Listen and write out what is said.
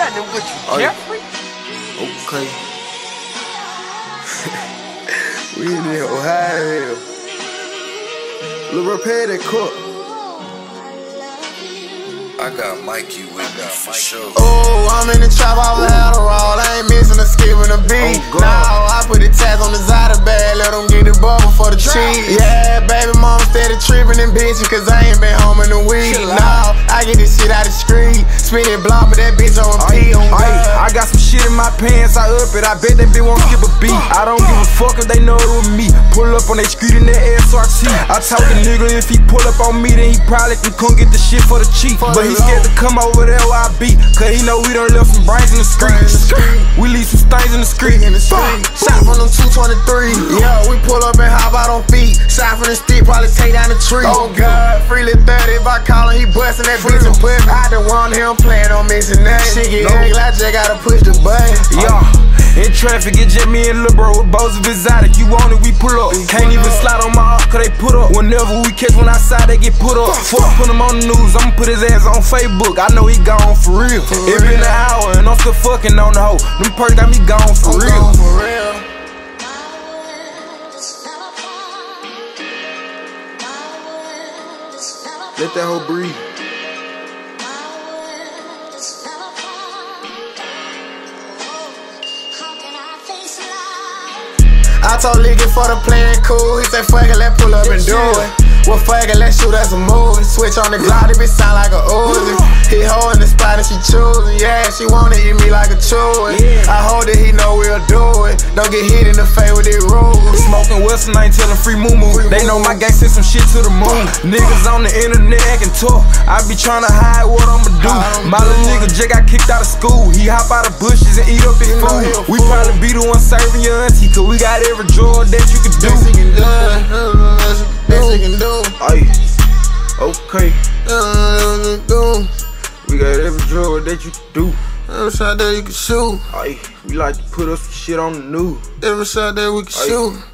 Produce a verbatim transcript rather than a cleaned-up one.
happening with you, oh, Jeffrey? Okay. We in there Ohio. Lil' repair that cook. I got Mikey with me for sure. Oh, I'm in the trap, I was Adderall. I ain't missing a skip and a beat. Oh, now I put the tags on the Zada bag, let them get the bubble for the cheese. Yeah, baby mama steady tripping and bitching, cause I ain't been home in a week. Now I get this shit out the street, spin it block, but that bitch on P on God. I got some shit in my pants, I up it. I bet that bitch won't skip a beat. I don't give a fuck if they know it was me. Pull up on that street in that S R T. I told the nigga if he pull up on me, then he probably can come get the shit for the cheap. But he scared to come over there where I be, cause he know we done left some brains in the street. We leave some stains in the street. In the street. Shot from them two twenty-three. Yeah, we pull up and hop out on feet. Shot from the stick, probably take down the tree. Oh God, freely thirty. If I call him, he bustin' that bitch and put me. I done want him playing on missing that. Shit get ugly, I just gotta push the button. Yeah. In traffic, it's just me and Lil' Bro with bows of exotic. You want it, we pull up. Can't even slide on my arm, cause they put up. Whenever we catch one outside, they get put up. Fuck, put him on the news, I'ma put his ass on Facebook. I know he gone for real. It been an hour and I'm still fucking on the hoe. Them perks got me gone for real. For real. Let that hoe breathe. I told Lick it for the playing cool. He said fuck it, let's pull up and do it. Well fuck it, let's shoot us a movie. Switch on the Glock, it bitch sound like a Uzi. He holding the spot and she choosing. Yeah, she wanna eat me like a chewy. I hold it, he know we'll do it. Don't get hit in the face with it rules. Smoking Western, I ain't tellin' free moo moo. They know my gang sent some shit to the moon. Niggas on the internet acting tough. I be tryna hide what I'ma do. My little nigga just got kicked out of school. He hop out of bushes and eat up his food. We probably be the one serving your auntie, cause we got every drug that you can do. Best he can do. Best he can do. Aye. Okay. Do. We got every drug that you can do. Every shot that you can shoot. Aye. We like to put us some shit on the news. Every shot that we can Aye. shoot.